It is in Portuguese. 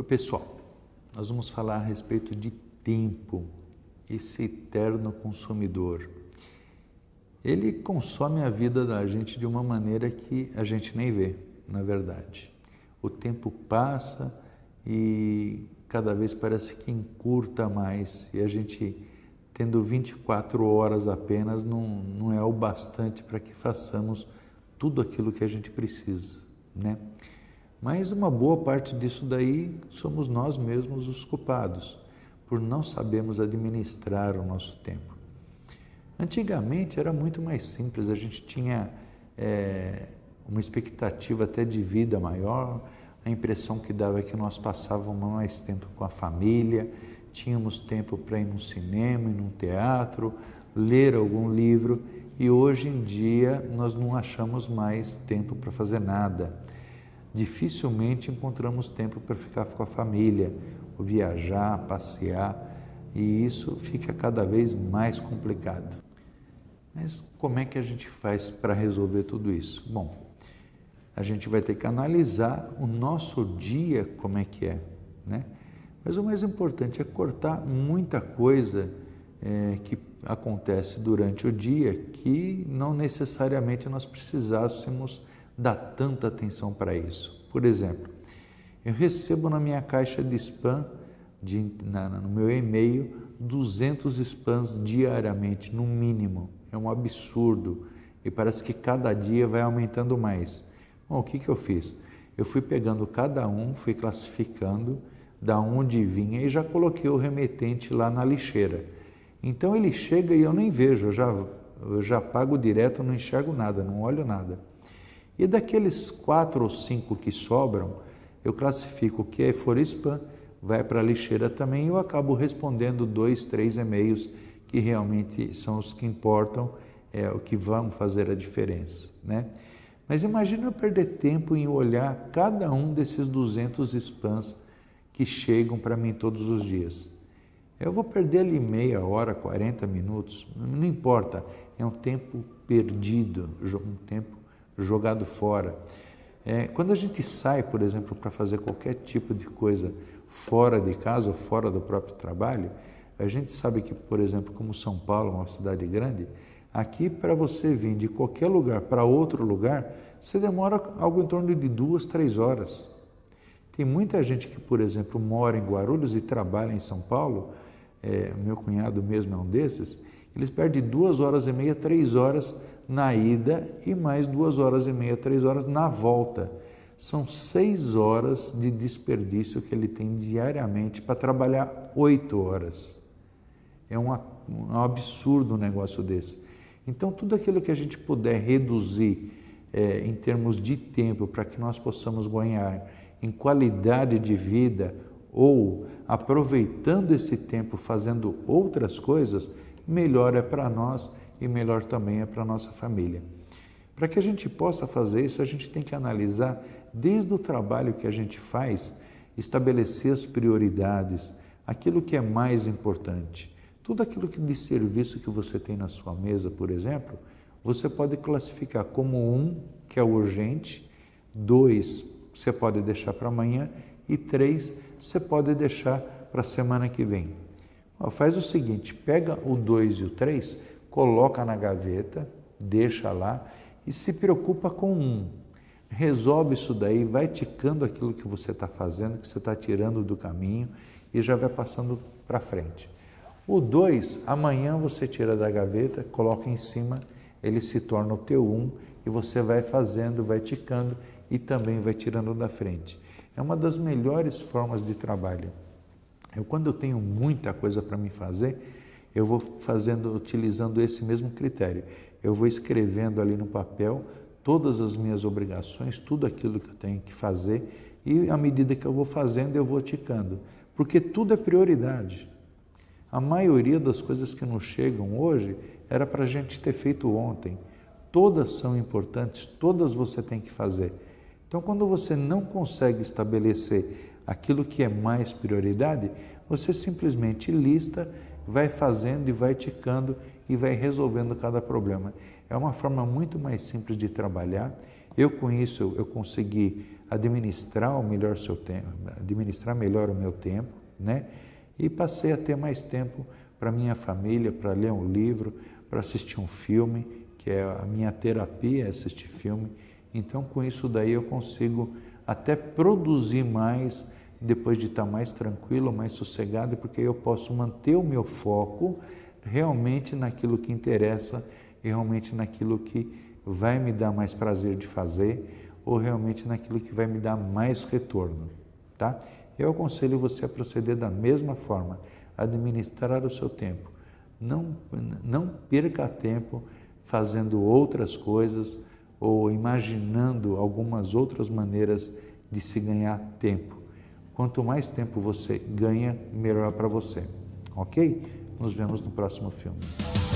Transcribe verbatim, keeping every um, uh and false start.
Pessoal, nós vamos falar a respeito de tempo, esse eterno consumidor. Ele consome a vida da gente de uma maneira que a gente nem vê, na verdade. O tempo passa e cada vez parece que encurta mais, e a gente, tendo vinte e quatro horas apenas, não, não é o bastante para que façamos tudo aquilo que a gente precisa, né? Mas uma boa parte disso daí somos nós mesmos os culpados, por não sabermos administrar o nosso tempo. Antigamente era muito mais simples, a gente tinha é, uma expectativa até de vida maior, a impressão que dava é que nós passávamos mais tempo com a família, tínhamos tempo para ir no cinema, ir num teatro, ler algum livro, e hoje em dia nós não achamos mais tempo para fazer nada. Dificilmente encontramos tempo para ficar com a família, viajar, passear, e isso fica cada vez mais complicado. Mas como é que a gente faz para resolver tudo isso? Bom, a gente vai ter que analisar o nosso dia, como é que é, né? Mas o mais importante é cortar muita coisa é, que acontece durante o dia que não necessariamente nós precisássemos dar tanta atenção para isso. Por exemplo, eu recebo na minha caixa de spam, de, na, no meu e-mail, duzentos spams diariamente, no mínimo. É um absurdo e parece que cada dia vai aumentando mais. Bom, o que, que eu fiz? Eu fui pegando cada um, fui classificando da onde vinha e já coloquei o remetente lá na lixeira. Então ele chega e eu nem vejo, eu já, eu já pago direto, não enxergo nada, não olho nada. E daqueles quatro ou cinco que sobram, eu classifico o que for spam, vai para a lixeira também, e eu acabo respondendo dois, três e-mails que realmente são os que importam, é o que vão fazer a diferença, né? Mas imagina eu perder tempo em olhar cada um desses duzentos spams que chegam para mim todos os dias. Eu vou perder ali meia hora, quarenta minutos, não importa, é um tempo perdido, um tempo jogado fora. É, quando a gente sai, por exemplo, para fazer qualquer tipo de coisa fora de casa ou fora do próprio trabalho, a gente sabe que, por exemplo, como São Paulo é uma cidade grande, aqui para você vir de qualquer lugar para outro lugar, você demora algo em torno de duas, três horas. Tem muita gente que, por exemplo, mora em Guarulhos e trabalha em São Paulo, é, meu cunhado mesmo é um desses, eles perdem duas horas e meia, três horas na ida e mais duas horas e meia, três horas na volta. São seis horas de desperdício que ele tem diariamente para trabalhar oito horas. É um, um absurdo um negócio desse. Então, tudo aquilo que a gente puder reduzir é, em termos de tempo para que nós possamos ganhar em qualidade de vida ou aproveitando esse tempo fazendo outras coisas, melhor é para nós e melhor também é para a nossa família. Para que a gente possa fazer isso, a gente tem que analisar desde o trabalho que a gente faz, estabelecer as prioridades, aquilo que é mais importante. Tudo aquilo que de serviço que você tem na sua mesa, por exemplo, você pode classificar como um, que é urgente, dois, você pode deixar para amanhã e três, você pode deixar para a semana que vem. Ó, faz o seguinte, pega o dois e o três, coloca na gaveta, deixa lá e se preocupa com um. Resolve isso daí, vai ticando aquilo que você está fazendo, que você está tirando do caminho e já vai passando para frente. O dois, amanhã você tira da gaveta, coloca em cima, ele se torna o teu um e você vai fazendo, vai ticando e também vai tirando da frente. É uma das melhores formas de trabalho. Eu, quando eu tenho muita coisa para me fazer, eu vou fazendo, utilizando esse mesmo critério. Eu vou escrevendo ali no papel todas as minhas obrigações, tudo aquilo que eu tenho que fazer e à medida que eu vou fazendo, eu vou ticando. Porque tudo é prioridade. A maioria das coisas que nos chegam hoje era para a gente ter feito ontem. Todas são importantes, todas você tem que fazer. Então, quando você não consegue estabelecer aquilo que é mais prioridade, você simplesmente lista, vai fazendo e vai ticando e vai resolvendo cada problema. É uma forma muito mais simples de trabalhar Eu com isso eu consegui administrar o melhor seu tempo, administrar melhor o meu tempo, né? E passei a ter mais tempo para minha família, para ler um livro, para assistir um filme, que é a minha terapia, é assistir filme. Então, com isso daí eu consigo até produzir mais, depois de estar mais tranquilo, mais sossegado, porque eu posso manter o meu foco realmente naquilo que interessa e realmente naquilo que vai me dar mais prazer de fazer ou realmente naquilo que vai me dar mais retorno, tá? Eu aconselho você a proceder da mesma forma, administrar o seu tempo. Não, não perca tempo fazendo outras coisas ou imaginando algumas outras maneiras de se ganhar tempo. Quanto mais tempo você ganha, melhor para você. Ok? Nos vemos no próximo filme.